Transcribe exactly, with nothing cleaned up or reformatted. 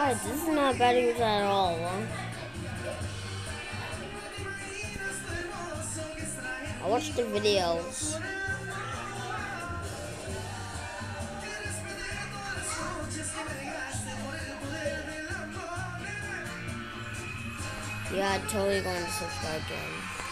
Guys, this is not bad news at all. I watched the videos. Yeah, I'm totally going to subscribe to him.